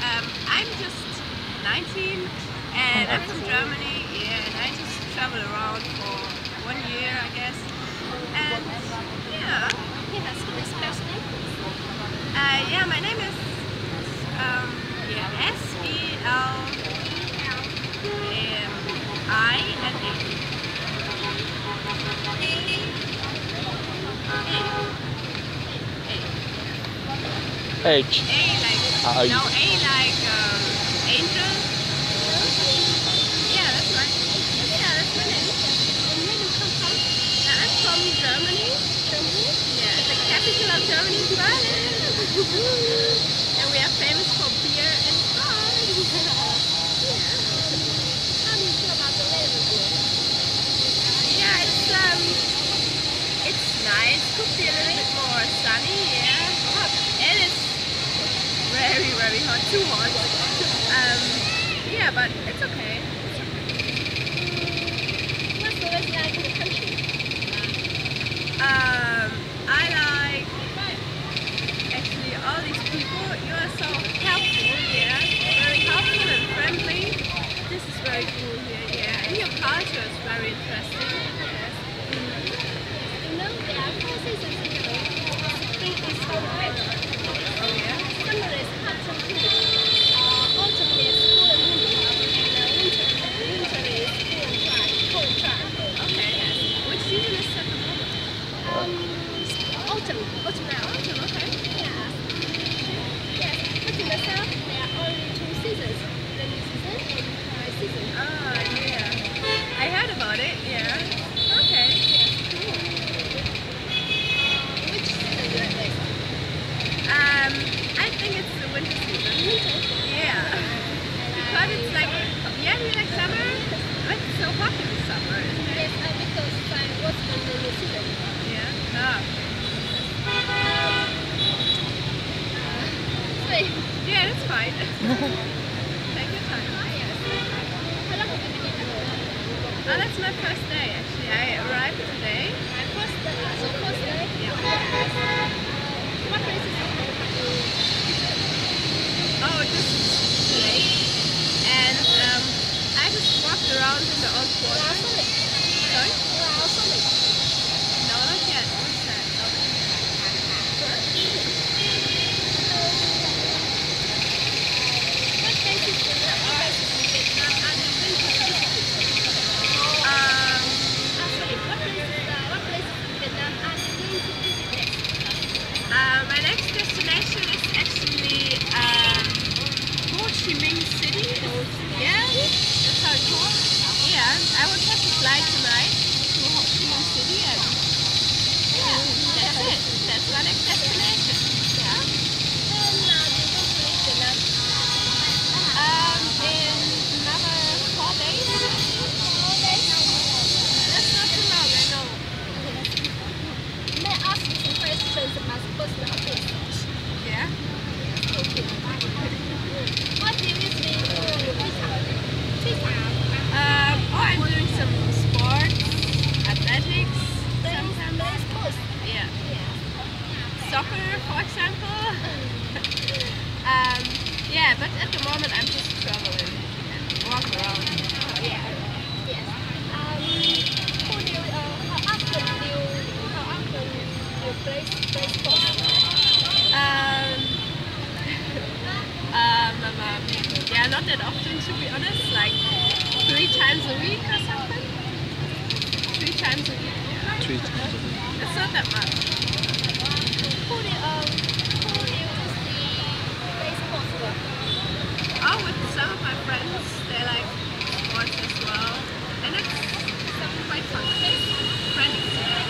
I'm just 19 and I'm from Germany, yeah, and I just travel around for 1 year, I guess. And yeah. Yeah, my name is H. A like angel. Yeah, that's right. Yeah, that's my name. And where do you come from? I'm from Germany. Yeah, the capital of Germany is Berlin. And we are famous for beer and wine. How do you feel about the weather? Yeah, it's nice. Could be a little bit more sunny. Yeah, it is very hot, too hot. Yeah, but it's okay. What's the weather like in the country? I like actually all these people. You are so helpful, yeah. Very helpful and friendly. This is very cool here, yeah. And your culture is very interesting. Yes. You know, there are 4 seasons in the year. Spring is hot weather. Oh yeah. Summer is hot and cool. Autumn is cool and windy. And winter is cool and dry, cold dry. Okay. Yes. Which season is at the moment? Autumn now. Autumn, okay. Yeah. Yes. But in the south, there are only 2 seasons. Rainy season and dry season. Ah, yeah. I heard about it, yeah. Okay. Cool. Which season do you like best? I think it's the winter season. Winter. Yeah. Because it's like, yeah, we like summer, but it's so hot in the summer, isn't it? Yes, because I was in the New Zealand. Yeah. Ah. Sorry. Yeah, that's fine. Take your time. How long have you been in Canada? Oh, that's my first day, actually. I arrived today. My first day. So first day? Yeah. What places have you visited? Oh, just lake. And I just walked around in the old quarter. Sorry? No, not yet. What's that? What places in Vietnam have you visited? What places in Vietnam are you going to visit next? My next destination is actually Ho Chi Minh City. Yeah, that's how it's called. Yeah, I will catch a flight tonight to Ho Chi Minh City, and yeah, that's it. That's my next destination. Yeah. When do you go to leave Vietnam? In another 4 days. 4 days? That's not too long, I know. May I ask you some questions about personal appearance? Yeah. Thank you. What do you usually do in your free time? I'm doing some sports, athletics, sometimes. Play sports? Yeah. Yeah. Soccer, for example. Yeah, but at the moment I'm just traveling and walk around. Yeah. Yes. How often do you play sports? Yeah, not that often, to be honest. Like 3 times a week or something. 3 times a week. Yeah. 3 times a week. It's not that much. Who do you usually play sports with? Oh, with some of my friends, they like sports as well, and it's quite fun. Friends.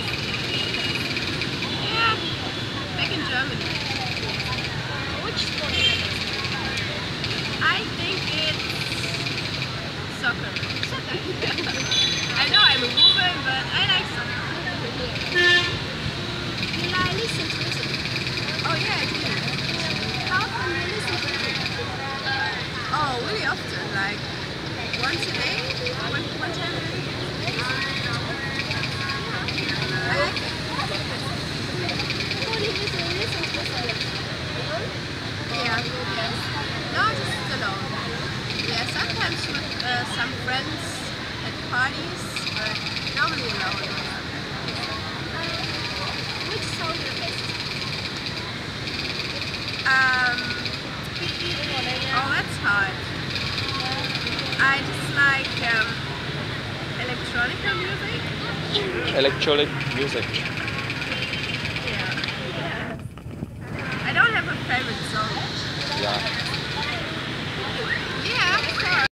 Yeah, back in Germany. Which sport do you like? I think it's soccer. I know I'm a woman, but I like soccer. You like listen to music? Oh yeah, I do. How often do you listen to music? Oh, really often, like once a day, one time a day. I like it. Who do you usually listen to music with? Yeah. No, just electro music? Electronic music.